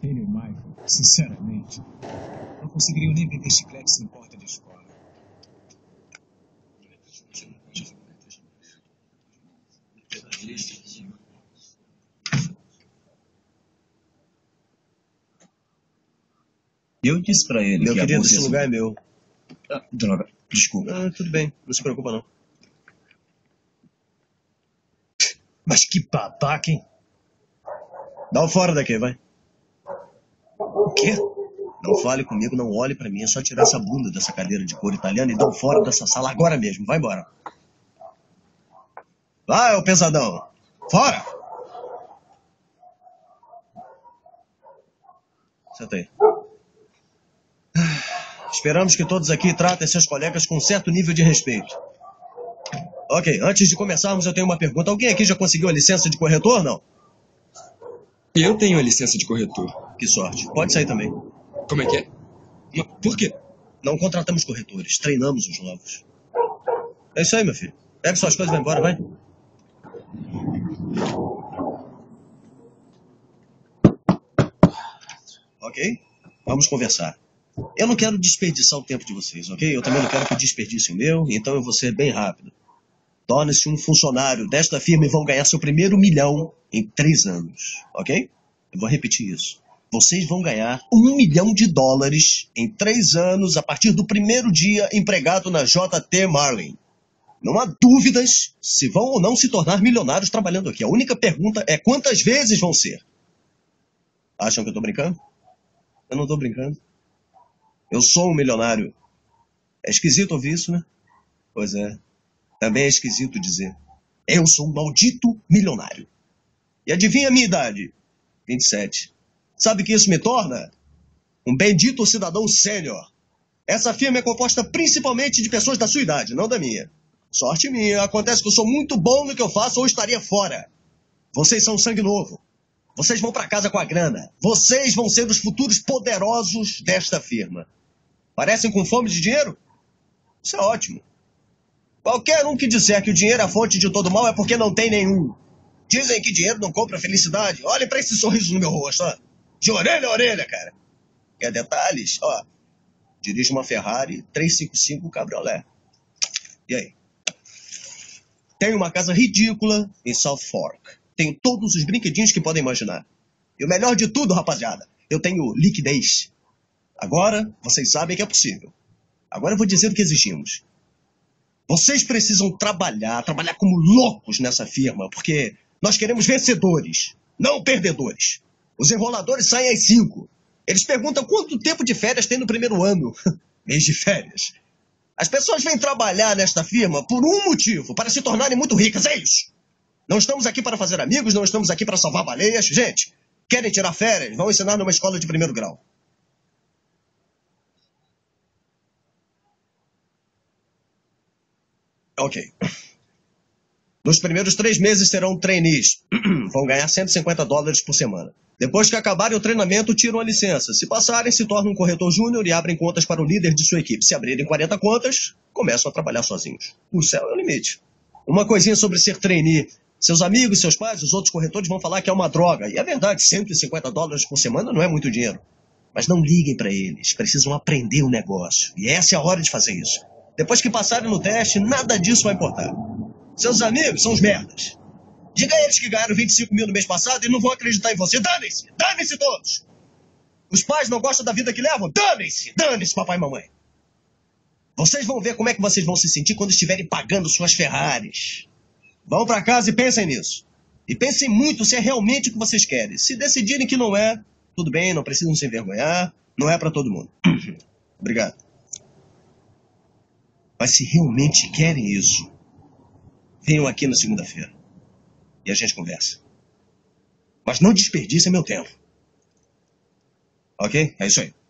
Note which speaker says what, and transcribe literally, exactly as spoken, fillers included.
Speaker 1: Ele e o Michael, sinceramente, não conseguiriam nem vender chicletes em porta de escola.
Speaker 2: Eu disse pra ele
Speaker 3: Meu
Speaker 2: que a
Speaker 3: querido,
Speaker 2: bolsa
Speaker 3: esse
Speaker 2: ia
Speaker 3: lugar é
Speaker 2: subir.
Speaker 3: meu.
Speaker 2: Ah, droga, desculpa.
Speaker 3: Ah, tudo bem, não se preocupa não.
Speaker 1: Mas que babaca, hein?
Speaker 3: Dá o fora daqui, vai.
Speaker 1: O quê?
Speaker 3: Não fale comigo, não olhe pra mim. É só tirar essa bunda dessa cadeira de couro italiana e dá o fora dessa sala agora mesmo. Vai embora. Vai, ô pesadão. Fora! Senta aí. Esperamos que todos aqui tratem seus colegas com um certo nível de respeito. Ok, antes de começarmos, eu tenho uma pergunta. Alguém aqui já conseguiu a licença de corretor, não?
Speaker 4: Eu tenho a licença de corretor.
Speaker 3: Que sorte. Pode sair também.
Speaker 4: Como é que é? Mas por quê?
Speaker 3: Não contratamos corretores, treinamos os novos. É isso aí, meu filho. Pega suas coisas e vai embora, vai. Ok? Vamos conversar. Eu não quero desperdiçar o tempo de vocês, ok? Eu também não quero que desperdicem o meu, então eu vou ser bem rápido. Torne-se um funcionário desta firma e vão ganhar seu primeiro milhão em três anos, ok? Eu vou repetir isso. Vocês vão ganhar um milhão de dólares em três anos a partir do primeiro dia empregado na J T Marlin. Não há dúvidas se vão ou não se tornar milionários trabalhando aqui. A única pergunta é quantas vezes vão ser. Acham que eu tô brincando? Eu não tô brincando. Eu sou um milionário. É esquisito ouvir isso, né? Pois é. Também é esquisito dizer. Eu sou um maldito milionário. E adivinha a minha idade? vinte e sete. Sabe o que isso me torna? Um bendito cidadão sênior. Essa firma é composta principalmente de pessoas da sua idade, não da minha. Sorte minha. Acontece que eu sou muito bom no que eu faço ou estaria fora. Vocês são sangue novo. Vocês vão para casa com a grana. Vocês vão ser os futuros poderosos desta firma. Parecem com fome de dinheiro? Isso é ótimo. Qualquer um que disser que o dinheiro é a fonte de todo mal é porque não tem nenhum. Dizem que dinheiro não compra felicidade. Olhem para esse sorriso no meu rosto, ó. De orelha a orelha, cara. Quer detalhes? Ó, dirijo uma Ferrari trezentos e cinquenta e cinco Cabriolet. E aí? Tenho uma casa ridícula em South Fork. Tenho todos os brinquedinhos que podem imaginar. E o melhor de tudo, rapaziada, eu tenho liquidez. Agora, vocês sabem que é possível. Agora eu vou dizer o que exigimos. Vocês precisam trabalhar, trabalhar como loucos nessa firma, porque nós queremos vencedores, não perdedores. Os enroladores saem às cinco. Eles perguntam quanto tempo de férias tem no primeiro ano. Mês de férias. As pessoas vêm trabalhar nesta firma por um motivo, para se tornarem muito ricas, é isso. Não estamos aqui para fazer amigos, não estamos aqui para salvar baleias. Gente, querem tirar férias? Vão ensinar numa escola de primeiro grau. Ok. Nos primeiros três meses serão trainees. Vão ganhar cento e cinquenta dólares por semana. Depois que acabarem o treinamento, tiram a licença. Se passarem, se tornam um corretor júnior e abrem contas para o líder de sua equipe. Se abrirem quarenta contas, começam a trabalhar sozinhos. O céu é o limite. Uma coisinha sobre ser trainee. Seus amigos, seus pais, os outros corretores vão falar que é uma droga. E é verdade, cento e cinquenta dólares por semana não é muito dinheiro. Mas não liguem para eles. Precisam aprender o negócio. E essa é a hora de fazer isso. Depois que passarem no teste, nada disso vai importar. Seus amigos são os merdas. Diga a eles que ganharam vinte e cinco mil no mês passado e não vão acreditar em você. Danem-se! Danem-se todos! Os pais não gostam da vida que levam? Danem-se! Danem-se, papai e mamãe! Vocês vão ver como é que vocês vão se sentir quando estiverem pagando suas Ferraris. Vão para casa e pensem nisso. E pensem muito se é realmente o que vocês querem. Se decidirem que não é, tudo bem, não precisam se envergonhar. Não é para todo mundo. Obrigado. Mas se realmente querem isso, venham aqui na segunda-feira. E a gente conversa. Mas não desperdicem meu tempo. Ok? É isso aí.